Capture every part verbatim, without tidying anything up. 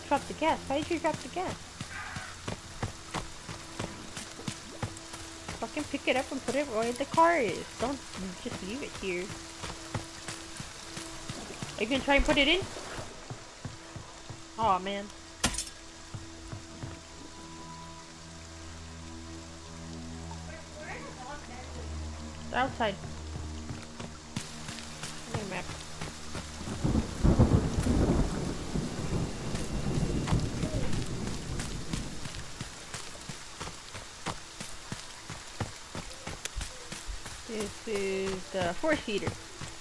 drop the gas? Why did you drop the gas? Fucking pick it up and put it where the car is. Don't just leave it here. Are you gonna try and put it in? Aw, man. It's outside. Give me a map. This is the four-seater.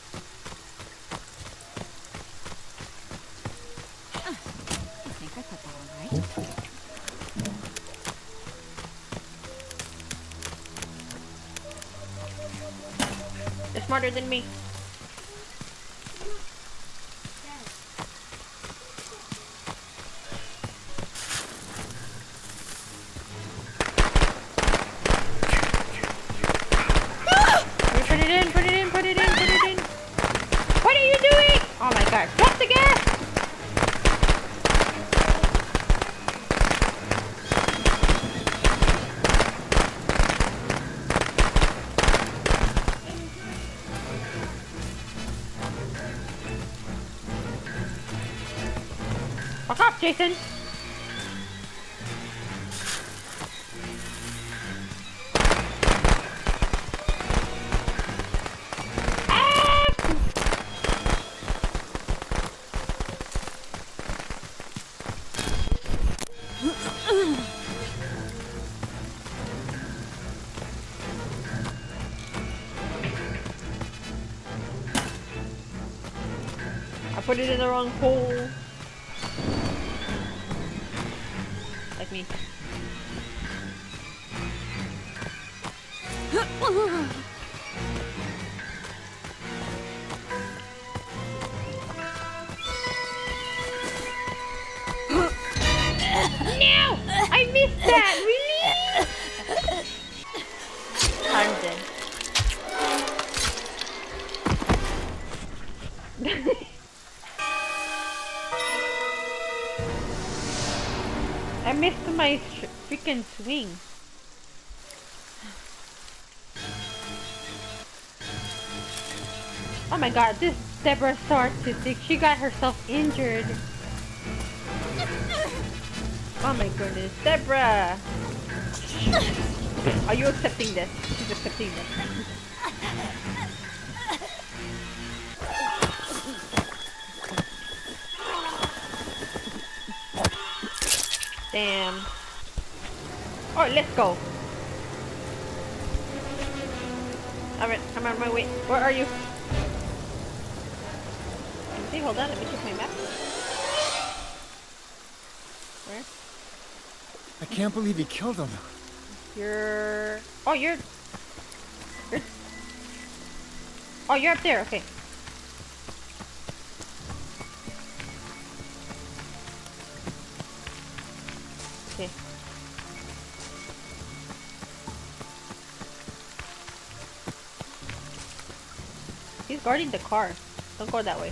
I think I put that on right. They're smarter than me. Put it in, put it in, put it in, put it in. What are you doing? Oh my god, drop the gas! Fuck off, Jason! I put it in the wrong hole. Like me. No! I missed that! Really? I'm dead. I missed my freaking swing. Oh my god, this Deborah's so artistic. She got herself injured. Oh my goodness, Deborah! Are you accepting this? She's accepting this. Damn. Alright, let's go. Alright, I'm on my way. Where are you? Let me see, hold on, let me check my map. Where? I can't believe he killed him. You're... Oh, you're... You're... Oh, you're up there, okay. Okay. He's guarding the car. Don't go that way.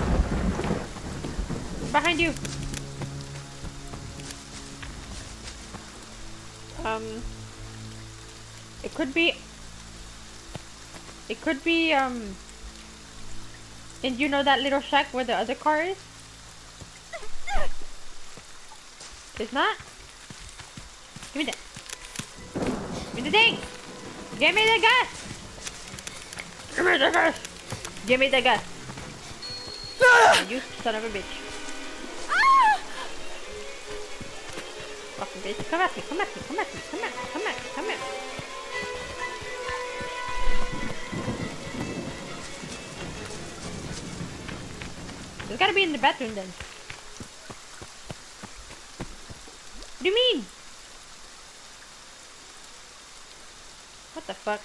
Behind you! Um... It could be... It could be, um... And you know that little shack where the other car is? It's not? Give me that. Give me the thing! Give me the gas! Give me the gas! Give me the gas! Ah! You son of a bitch. Ah! Fucking bitch. Come at me, come at me, come at me, come at me, come at me, come at me. It's gotta be in the bathroom then. What do you mean? What the fuck?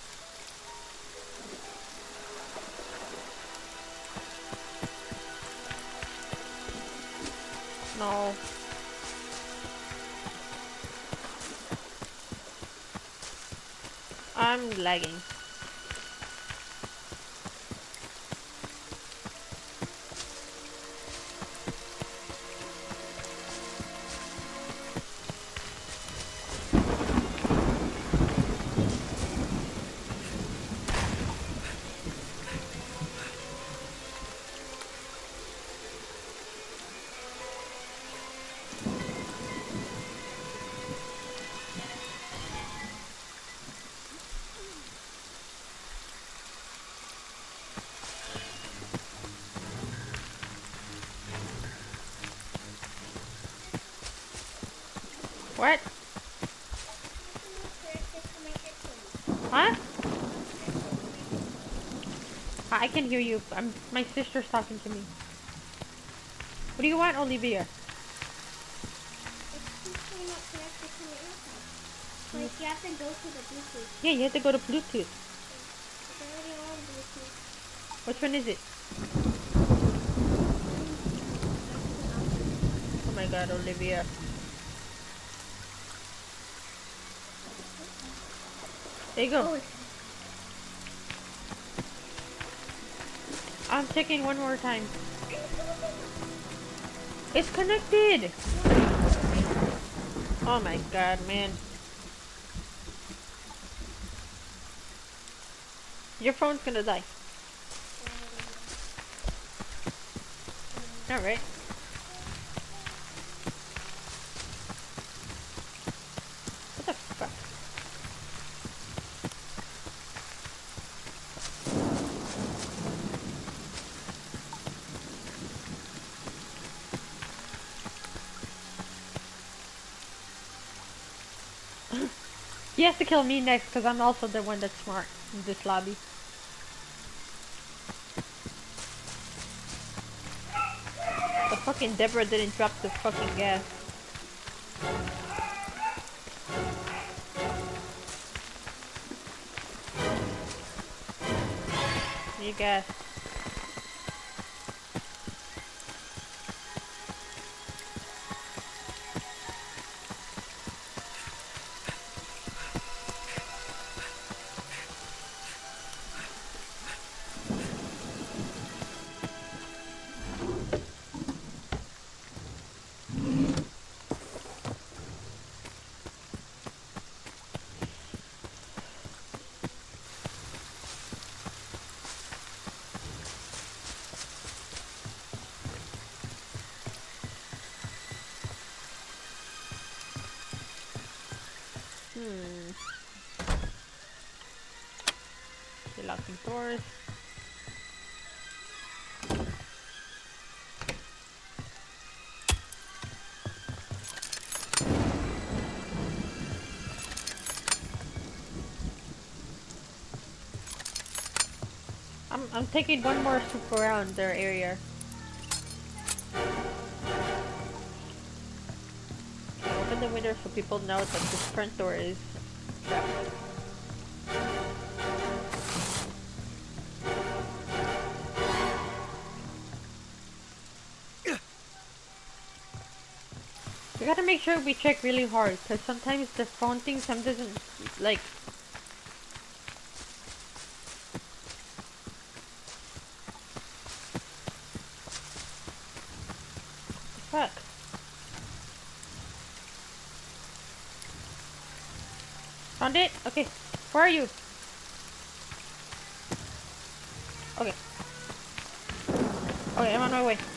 No. I'm lagging. What? Huh? I can hear you. I'm. My sister's talking to me. What do you want, Olivia? Like you have to go to the Bluetooth. Yeah, you have to go to Bluetooth. It's already on Bluetooth. Which one is it? Oh my god, Olivia. There you go. Oh, I'm checking one more time. It's connected. Oh my god, man. Your phone's gonna die. Alright. What the fuck? He has to kill me next because I'm also the one that's smart in this lobby. The fucking Deborah didn't drop the fucking gas. Need gas. Hmm. Okay, locking doors. I'm I'm taking one more swoop around their area. Open the window so people know that this front door is trapped. We gotta make sure we check really hard, because sometimes the phone thing some doesn't like. Fuck. Found it? Okay. Where are you? Okay. Okay, I'm on my way.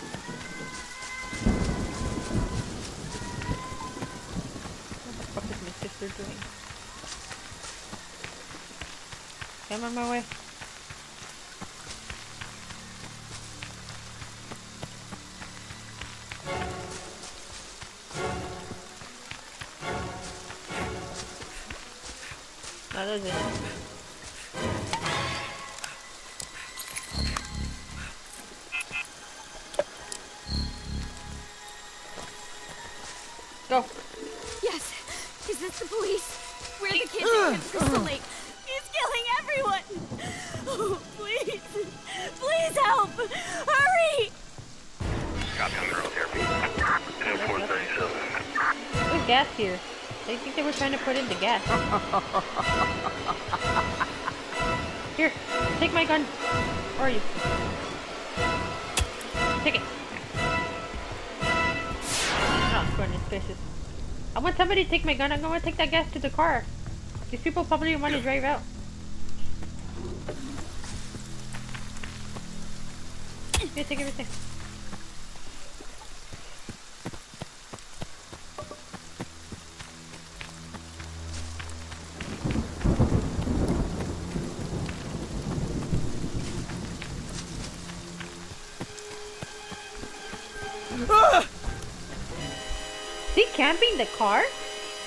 What the fuck is my sister doing? Okay, I'm on my way. No, that's it. Go. Yes. Is this the police? We're the kids at Camp Crystal Lake. He's killing everyone. Oh, please. Please help. Hurry. Copy girl here. ten four thirty-seven. There's gas here. I think they were trying to put in the gas. Here, take my gun. Where are you? Take it. Oh, goodness gracious. I want somebody to take my gun. I'm going to take that gas to the car. These people probably want to drive out. Here, take everything. Is he camping the car?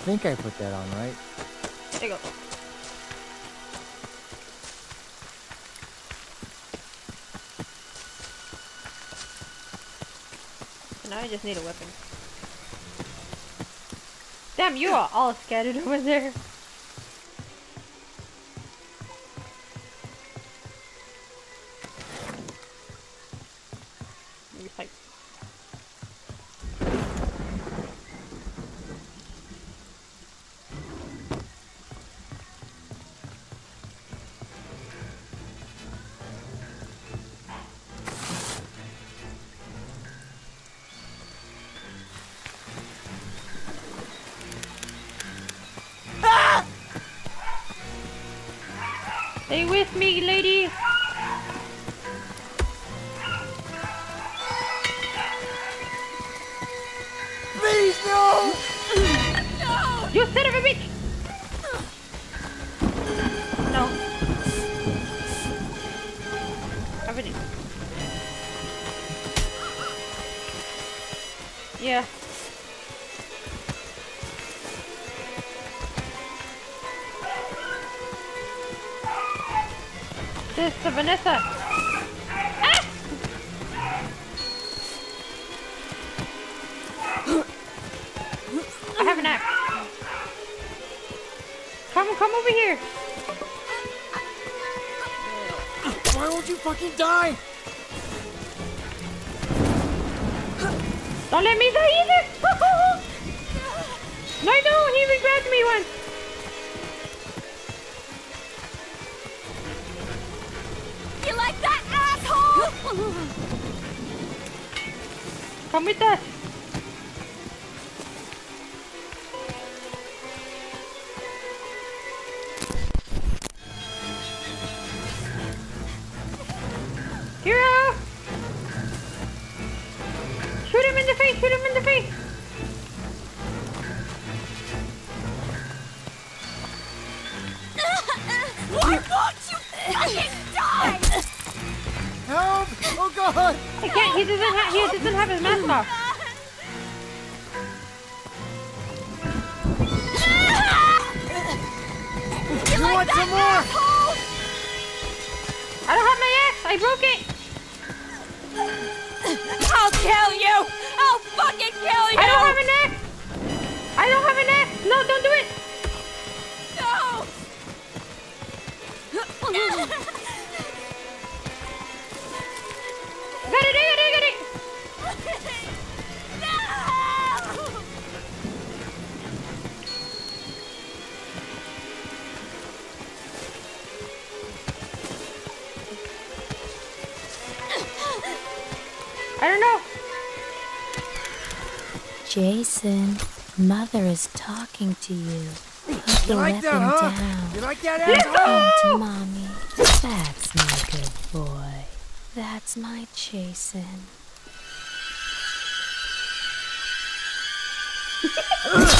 think I put that on, right? There you go. So now I just need a weapon. Damn, you are all scattered over there. Maybe fight. Stay with me, lady. Please, no! No! You son of a bitch! No. Have it. Yeah. Sister Vanessa. Ah! I have an axe. Come, come over here. Why won't you fucking die? Don't let me die either. No, no, he even grabbed me once. You like that, asshole? Come with us. Hero! Shoot him in the face! Shoot him in the face! Why won't you fucking die? Help! Oh god! I can't. He doesn't have. He doesn't have his mask off. You like want that, some more? asshole? I don't have my axe. I broke it. I'll kill you! I'll fucking kill you! I don't have an axe. I don't have an axe. No, don't do it. No! Got it. I got it. I got it. No! I don't know. Jason, Mother is talking to you. Hope You you like let that, him huh? down. You like that, Let's asshole? go! Come to Mommy. That's my good boy. That's my Jason.